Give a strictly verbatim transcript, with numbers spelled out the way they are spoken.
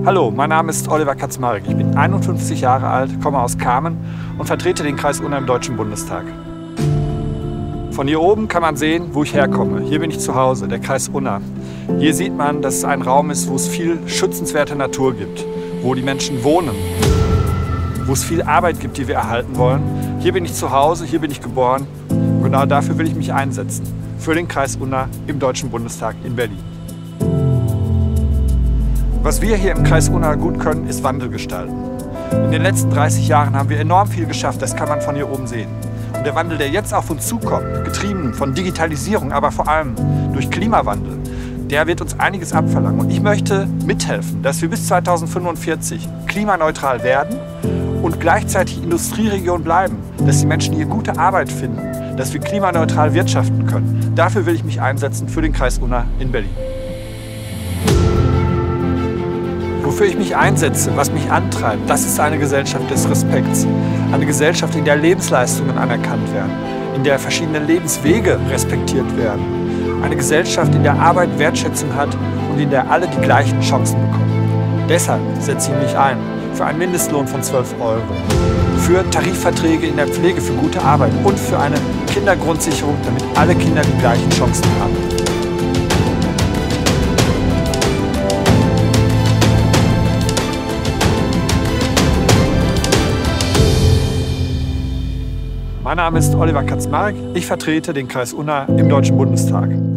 Hallo, mein Name ist Oliver Kaczmarek. Ich bin einundfünfzig Jahre alt, komme aus Kamen und vertrete den Kreis Unna im Deutschen Bundestag. Von hier oben kann man sehen, wo ich herkomme. Hier bin ich zu Hause, der Kreis Unna. Hier sieht man, dass es ein Raum ist, wo es viel schützenswerte Natur gibt, wo die Menschen wohnen, wo es viel Arbeit gibt, die wir erhalten wollen. Hier bin ich zu Hause, hier bin ich geboren. Und genau dafür will ich mich einsetzen. Für den Kreis Unna im Deutschen Bundestag in Berlin. Was wir hier im Kreis Unna gut können, ist Wandel gestalten. In den letzten dreißig Jahren haben wir enorm viel geschafft, das kann man von hier oben sehen. Und der Wandel, der jetzt auf uns zukommt, getrieben von Digitalisierung, aber vor allem durch Klimawandel, der wird uns einiges abverlangen. Und ich möchte mithelfen, dass wir bis zweitausendfünfundvierzig klimaneutral werden und gleichzeitig Industrieregion bleiben, dass die Menschen hier gute Arbeit finden, dass wir klimaneutral wirtschaften können. Dafür will ich mich einsetzen für den Kreis Unna in Berlin. Wofür ich mich einsetze, was mich antreibt, das ist eine Gesellschaft des Respekts. Eine Gesellschaft, in der Lebensleistungen anerkannt werden, in der verschiedene Lebenswege respektiert werden. Eine Gesellschaft, in der Arbeit Wertschätzung hat und in der alle die gleichen Chancen bekommen. Deshalb setze ich mich ein für einen Mindestlohn von zwölf Euro, für Tarifverträge in der Pflege für gute Arbeit und für eine Kindergrundsicherung, damit alle Kinder die gleichen Chancen haben. Mein Name ist Oliver Kaczmarek. Ich vertrete den Kreis Unna im Deutschen Bundestag.